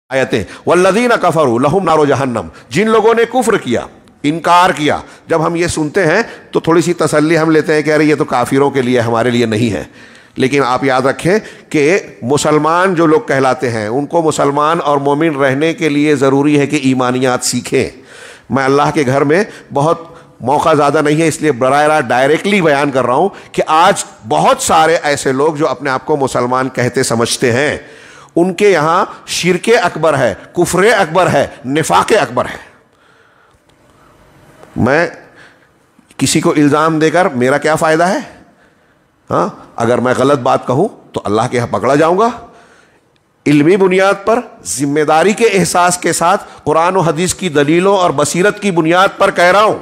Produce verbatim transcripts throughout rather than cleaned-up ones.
آیتیں والذین کفروا لہم نار جہنم، جن لوگوں نے کفر کیا، انکار کیا. جب ہم یہ سنتے ہیں تو تھوڑی سی تسلی ہم لیتے ہیں کہ ارے یہ تو کافروں کے لیے، ہمارے لیے نہیں ہے. لیکن آپ یاد رکھیں کہ مسلمان جو لوگ کہلاتے ہیں ان کو مسلمان اور مومن رہنے کے لیے ضروری ہے کہ ایمانیات سیکھیں. میں اللہ کے گھر میں بہت موقع زیادہ نہیں ہے اس لیے براہ راست ڈائریکٹلی بیان کر رہا ہوں کہ آج بہت سارے ایسے لوگ جو اپنے آپ کو مسلمان کہتے سمجھتے ہیں، ان کے یہاں شرک اکبر ہے، کفر اکبر ہے، نفاق اکبر ہے. میں کسی کو الزام دے کر میرا کیا فائدہ ہے؟ ہاں، اگر میں غلط بات کہوں تو اللہ کے یہاں پکڑا جاؤں گا. علمی بنیاد پر، ذمہ داری کے احساس کے ساتھ، قرآن و حدیث کی دلیلوں اور بصیرت کی بنیاد پر کہہ رہا ہوں.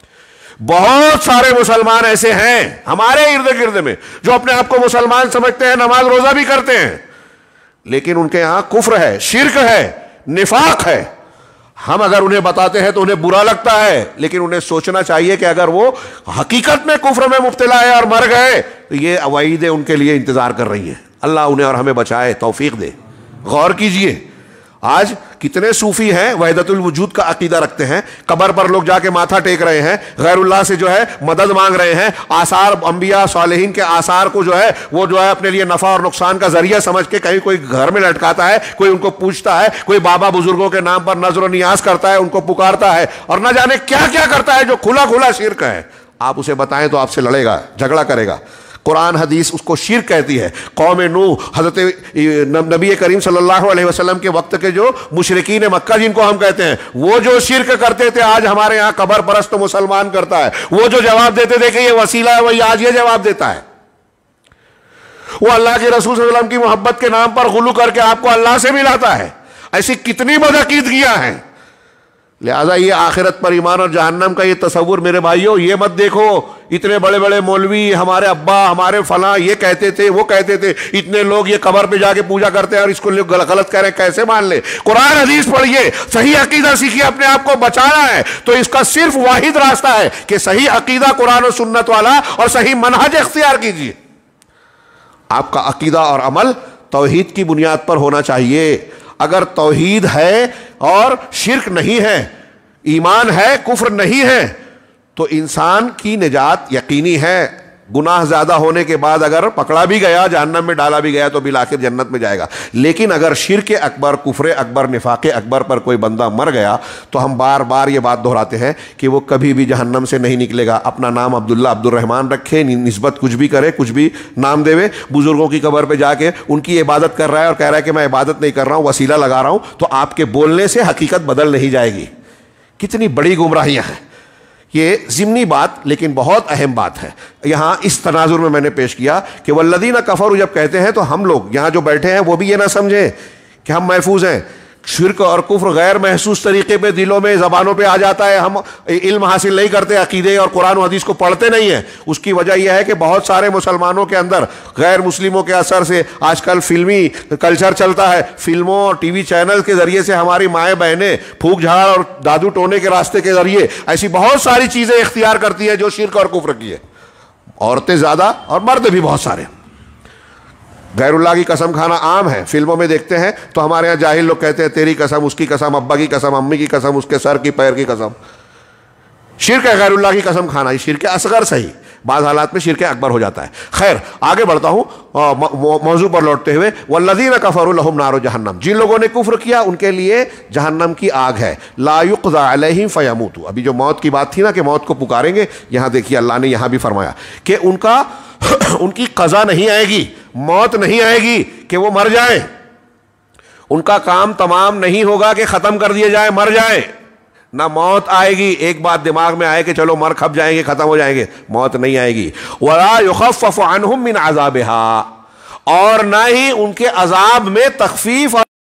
بہت سارے مسلمان ایسے ہیں ہمارے ارد گرد میں جو اپنے آپ کو مسلمان سمجھتے ہیں، نماز روزہ بھی کرتے ہیں، لیکن ان کے یہاں کفر ہے، شرک ہے، نفاق ہے. ہم اگر انہیں بتاتے ہیں تو انہیں برا لگتا ہے، لیکن انہیں سوچنا چاہیے کہ اگر وہ حقیقت میں کفر میں مبتلا ہے اور مر گئے تو یہ وعیدیں ان کے لیے انتظار کر رہی ہیں. اللہ انہیں اور ہمیں بچائے، توفیق دے. غور کیجئے، آج کتنے صوفی ہیں وحدت الوجود کا عقیدہ رکھتے ہیں، قبر پر لوگ جا کے ماتھا ٹیک رہے ہیں، غیر اللہ سے جو ہے مدد مانگ رہے ہیں، آثار انبیاء صالحین کے آثار کو جو ہے وہ جو ہے اپنے لیے نفع اور نقصان کا ذریعہ سمجھ کے کہیں کوئی گھر میں لٹکاتا ہے، کوئی ان کو پوچھتا ہے، کوئی بابا بزرگوں کے نام پر نظر و نیاز کرتا ہے، ان کو پکارتا ہے، اور نہ جانے کیا کیا کرتا ہے جو کھلا کھلا شرک ہے. آپ اسے بتائیں تو آپ سے لڑے گا، جھگڑا کرے گا. قرآن حدیث اس کو شرک کہتی ہے. قوم نوح، حضرت نبی کریم صلی اللہ علیہ وسلم کے وقت کے جو مشرکین مکہ جن کو ہم کہتے ہیں، وہ جو شرک کرتے تھے آج ہمارے یہاں قبر پرست مسلمان کرتا ہے. وہ جو جواب دیتے تھے کہ یہ وسیلہ ہے، وہی آج یہ جواب دیتا ہے. وہ اللہ کے رسول صلی اللہ علیہ وسلم کی محبت کے نام پر غلو کر کے آپ کو اللہ سے ملاتا ہے. ایسی کتنی بدعقیدگیاں ہیں. لہذا یہ آخرت پر ایمان اور جہنم کا یہ تصور میرے بھائیوں، یہ مت دیکھو اتنے بڑے بڑے مولوی، ہمارے ابا، ہمارے فلاں یہ کہتے تھے، وہ کہتے تھے، اتنے لوگ یہ قبر پہ جا کے پوجا کرتے ہیں اور اس کو غلط کہہ رہے ہیں، کیسے مان لے؟ قرآن حدیث پڑھیے، صحیح عقیدہ سیکھیے. اپنے آپ کو بچانا ہے تو اس کا صرف واحد راستہ ہے کہ صحیح عقیدہ قرآن و سنت والا اور صحیح منہج اختیار کیجیے. آپ کا عقیدہ اور عمل توحید کی بنیاد پر ہونا چاہیے. اگر توحید ہے اور شرک نہیں ہے، ایمان ہے، کفر نہیں ہے، تو انسان کی نجات یقینی ہے. گناہ زیادہ ہونے کے بعد اگر پکڑا بھی گیا، جہنم میں ڈالا بھی گیا، تو بالآخر جنت میں جائے گا. لیکن اگر شرک اکبر، کفر اکبر، نفاق اکبر پر کوئی بندہ مر گیا تو ہم بار بار یہ بات دہراتے ہیں کہ وہ کبھی بھی جہنم سے نہیں نکلے گا. اپنا نام عبداللہ، عبد الرحمن رکھے، نسبت کچھ بھی کرے، کچھ بھی نام دے، بزرگوں کی قبر پہ جا کے ان کی عبادت کر رہا ہے اور کہہ رہا ہے کہ میں عبادت نہیں کر رہا ہوں، وسیلہ لگا رہا ہوں، تو آپ کے بولنے سے حقیقت بدل نہیں جائے گی. کتنی بڑی گمراہیاں ہیں. یہ ضمنی بات لیکن بہت اہم بات ہے. یہاں اس تناظر میں میں نے پیش کیا کہ والذین کفروا جب کہتے ہیں تو ہم لوگ یہاں جو بیٹھے ہیں وہ بھی یہ نہ سمجھیں کہ ہم محفوظ ہیں. شرک اور کفر غیر محسوس طریقے پہ دلوں میں، زبانوں پہ آ جاتا ہے. ہم علم حاصل نہیں کرتے، عقیدے اور قرآن و حدیث کو پڑھتے نہیں ہیں. اس کی وجہ یہ ہے کہ بہت سارے مسلمانوں کے اندر غیر مسلموں کے اثر سے آج کل فلمی کلچر چلتا ہے. فلموں اور ٹی وی چینل کے ذریعے سے ہماری مائیں بہنیں پھونک جھاڑ اور دادو ٹونے کے راستے کے ذریعے ایسی بہت ساری چیزیں اختیار کرتی ہے جو شرک اور کفر کی ہے. عورتیں زیادہ اور مرد بھی بہت سارے. غیر اللہ کی قسم کھانا عام ہے. فلموں میں دیکھتے ہیں تو ہمارے یہاں جاہل لوگ کہتے ہیں تیری قسم، اس کی قسم، ابا کی قسم، امی کی قسم، اس کے سر کی پیر کی قسم. شرک ہے غیر اللہ کی قسم کھانا. یہ شرک اصغر صحیح، بعض حالات میں شرک اکبر ہو جاتا ہے. خیر آگے بڑھتا ہوں موضوع پر لوٹتے ہوئے. والذین کفروا لہم نار جہنم، جن لوگوں نے کفر کیا ان کے لیے جہنم کی آگ ہے. لا یقضی علیہم فیموتوا. ابھی جو موت کی بات تھی نا کہ موت کو پکاریں گے، یہاں دیکھیے اللہ نے یہاں بھی فرمایا کہ ان کا ان کی قضا نہیں آئے گی، موت نہیں آئے گی کہ وہ مر جائیں. ان کا کام تمام نہیں ہوگا کہ ختم کر دیے جائیں، مر جائیں. نہ موت آئے گی. ایک بات دماغ میں آئے کہ چلو مر کھپ جائیں گے، ختم ہو جائیں گے، موت نہیں آئے گی. ولا یخفف عنہم من عذابہا، اور نہ ہی ان کے عذاب میں تخفیف